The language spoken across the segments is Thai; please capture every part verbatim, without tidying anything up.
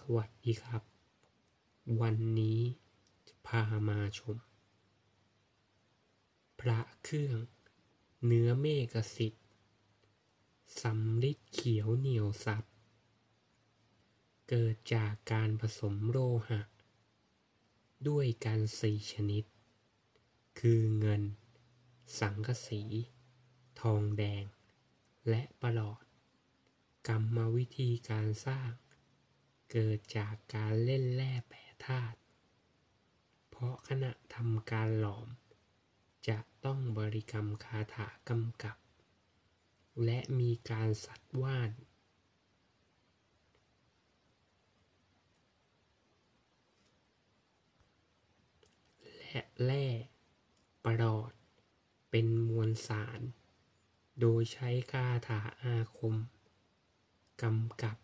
วัสดีครับวันนี้จะพามาชมพระเครื่องเนื้อเมฆสิทธิ์สำริดเขียวเหนียวสับเกิดจากการผสมโลหะด้วยกันสี่ชนิดคือเงินสังกะสีทองแดงและประหลอดกรรมวิธีการสร้างเกิดจากการเล่นแร่แปรธาตุเพราะขณะทำการหลอมจะต้องบริกรรมคาถากำกับและมีการสัตว์ว่านและแร่ประหลอดเป็นมวลสารโดยใช้คาถาอาคมกำกับ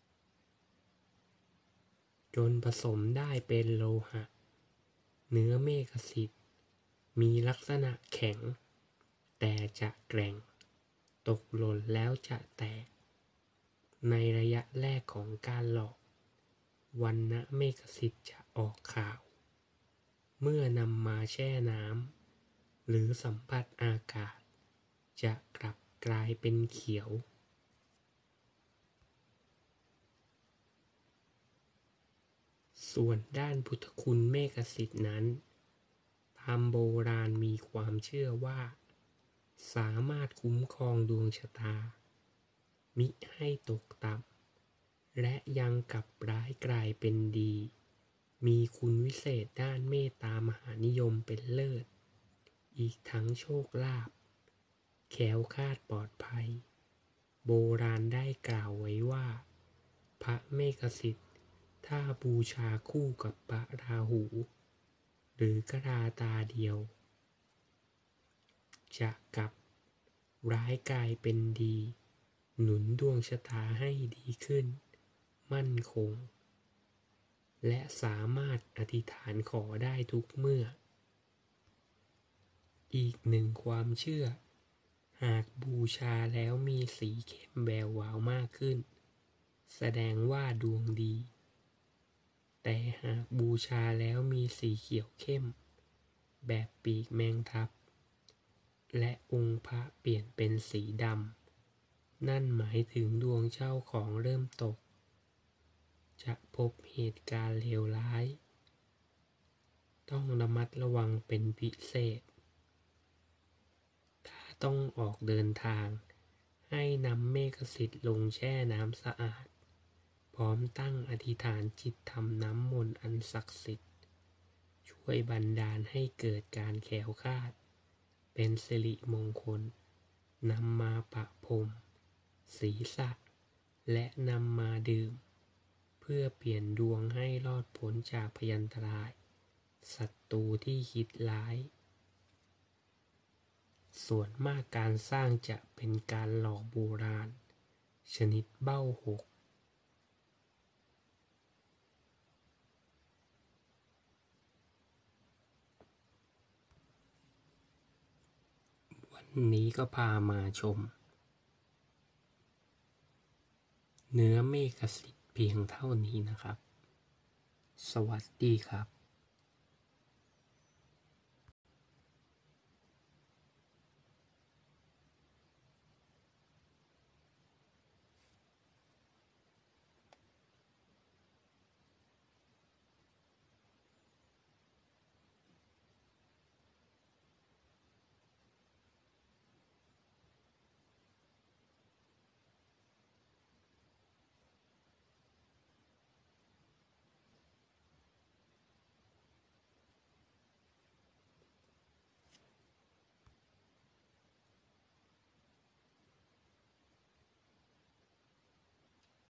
จนผสมได้เป็นโลหะเนื้อเมฆสิทธิ์มีลักษณะแข็งแต่จะแกร่งตกหล่นแล้วจะแตกในระยะแรกของการหลอมวรรณเมฆสิทธิ์จะออกขาวเมื่อนำมาแช่น้ำหรือสัมผัสอากาศจะกลับกลายเป็นเขียวส่วนด้านพุทธคุณเมฆสิทธิ์นั้นตามโบราณมีความเชื่อว่าสามารถคุ้มครองดวงชะตามิให้ตกต่ำและยังกลับร้ายกลายเป็นดีมีคุณวิเศษด้านเมตตามหานิยมเป็นเลิศอีกทั้งโชคลาภแคล้วคลาดปลอดภัยโบราณได้กล่าวไว้ว่าพระเมฆสิทธิ์ถ้าบูชาคู่กับพระราหูหรือกราตาเดียวจะกลับร้ายกลายเป็นดีหนุนดวงชะตาให้ดีขึ้นมั่นคงและสามารถอธิษฐานขอได้ทุกเมื่ออีกหนึ่งความเชื่อหากบูชาแล้วมีสีเข้มแวววาวมากขึ้นแสดงว่าดวงดีแต่หากบูชาแล้วมีสีเขียวเข้มแบบปีกแมงทับและองค์พระเปลี่ยนเป็นสีดำนั่นหมายถึงดวงเจ้าของเริ่มตกจะพบเหตุการณ์เลวร้ายต้องระมัดระวังเป็นพิเศษถ้าต้องออกเดินทางให้นำเมฆสิทธิ์ลงแช่น้ำสะอาดพร้อมตั้งอธิษฐานจิตทำน้ำมนต์อันศักดิ์สิทธิ์ช่วยบันดาลให้เกิดการแคล้วคลาดเป็นสิริมงคลนำมาประพรมศีรษะและนำมาดื่มเพื่อเปลี่ยนดวงให้รอดพ้นจากพยันตรายศัตรูที่คิดร้ายส่วนมากการสร้างจะเป็นการหล่อโบราณชนิดเบ้าหกวันนี้ก็พามาชมเนื้อเมฆสิทธิ์เพียงเท่านี้นะครับสวัสดีครับ